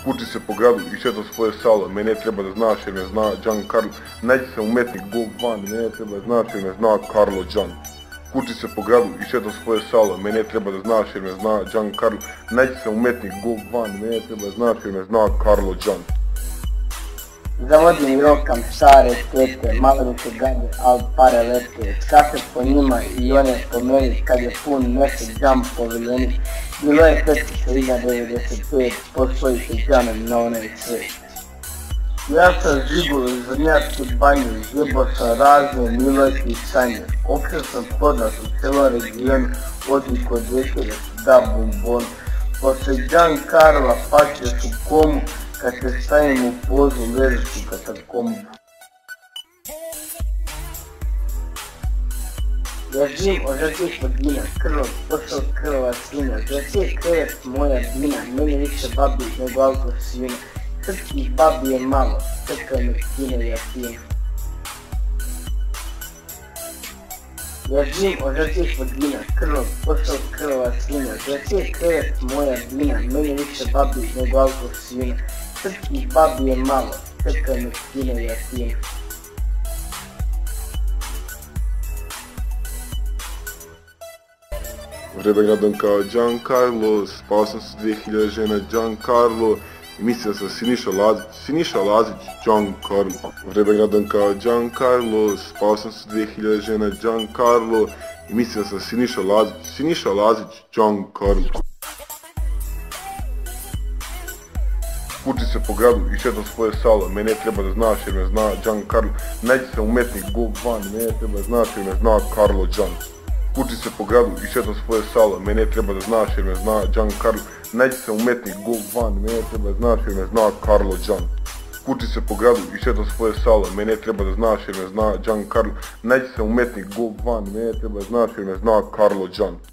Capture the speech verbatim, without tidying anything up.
Puti se po gradu i šeto svoje salo, mene treba da znaš jer me zna Giancarlo. Nađi se umetnik go van, mene treba da znaš jer me zna Carlo Gian. Puti se po gradu i šeto svoje salo, mene treba da znaš jer me zna Giancarlo. Nađi se umetnik go van, mene treba da znaš jer me zna Carlo Gian. Zavodim i rokam stare tete, malorite gade, al pare lete. Skače po njima i one po meni, kad je pun mjesec džam po veljeni. Bilo je petsto devedeset pet, postoji se džanem na onaj svet. Ja sam žigul iz Vrnjatske banje, zjebo sam razne milojke i sanje. Okrio sam podat u celom regionu, odi kod večera da bombon. Posle Giancarla paćeš u komu, kad se stavim u pozu ležeš u katakombu. Ja živim od žrtvih podvina, krvav posao krvava svina. Za sve krevet moja dina, meni više babi nego auto svina. Srpskih babi je malo, čekaj me kine ja pina. Ja živim od žrtvih podvina, krvav posao krvava svina. Za sve krevet moja dina, meni više babi nego auto svina. Srpskih babi je malo, čekaj me kine ja pina. Vrebe gradam kao Giancarlo, spao sam sa dvije hiljade žena Giancarlo i mislio sam Siniša Lazić, Siniša Lazić Giancarlo. Vrebe gradam kao Giancarlo, spao sam sa dvije hiljade žena Giancarlo i mislio sam Siniša Lazić, Siniša Lazić Giancarlo. Puti se po gradu i šeto svoje salo, mene treba da znaš jer me zna Giancarlo. Nađi se umetnik go van, mene treba da znaš jer me zna Carlo Gian. Puti se po gradu i šeto svoje salo, mene treba da znaš jer me zna Giancarlo. Nađi se umetnik go van, mene treba da znaš jer me zna Carlo Gian. Puti se po gradu i šeto svoje salo, mene treba da znaš jer me zna Giancarlo. Nađi se umetnik go van, mene treba da znaš jer me zna Carlo Gian.